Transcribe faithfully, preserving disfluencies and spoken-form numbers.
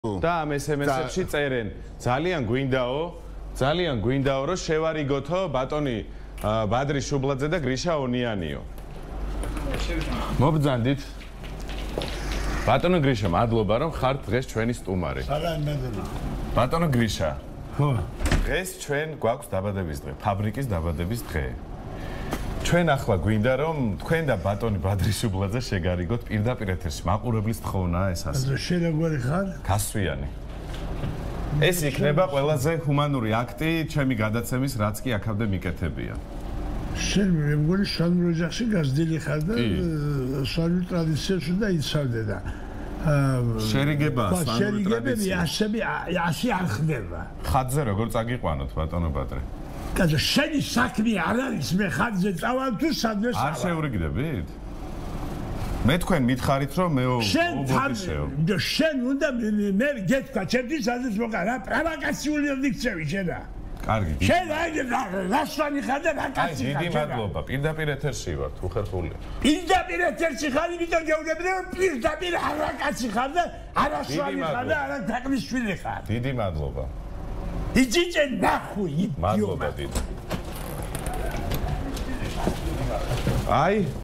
და ამ ეს ემ ეს-ებში წერენ ძალიან გვინდაო ძალიან გვინდაო რომ შევარიგოთო ბატონი ბადრი შუბლაძე და გრიშა ონიანიო მობძანდით ბატონო გრიშა მადლობა რომ ხართ დღეს ჩვენი სტუმარი ბატონო გრიშა ხო დღეს ჩვენ გვაქვს დაბადების დღე ფაბრიკის დაბადების დღე ჩვენ ახლა გვინდა რომ თქვენ და ბატონი ბადრი შუბლაძე შეგარიგოთ პირდაპირ ეთერში მაყურებლის თხოვნაა ეს ასე შენ როგორი ხარ გასვიანი ეს იქნება ყველაზე ჰუმანური აქტი ჩემი გადაცემის რაც კი აქამდე მიკეთებია შენ მე მგონი სანურ ოჯახში გაზრდილი ხარ და სანურ ტრადიციებში და იცავდე და შერიგება სანური ტრადიცია ასები ასე არ ხდება ხატზე როგორ წაგიყვანოთ ბატონო ბადრე კაცო შენი საქმე არ არის მე ხატზე წავალ თუ სადმე არ შეურიგდებით მე თქვენ მითხარით რომ მე უბოთისეო შენ უნდა მე გეთქვა ჩემთვის სადაც მოკა რა პროვოკაციული დიქცევი შედა კარგი შენ აი რასვანი ხარ და რა კაცი ხარ დიდი მადლობა პირდაპირ ეთერში ვართ უხერხული პირდაპირ ეთერში ხარ იმიტომ გეუბნები რომ პირდაპირ რა კაცი ხარ და არასვანი ხარ და არა თაკლის შვილი ხარ დიდი მადლობა იძიჭე ნახუი მადლობა დიდი აი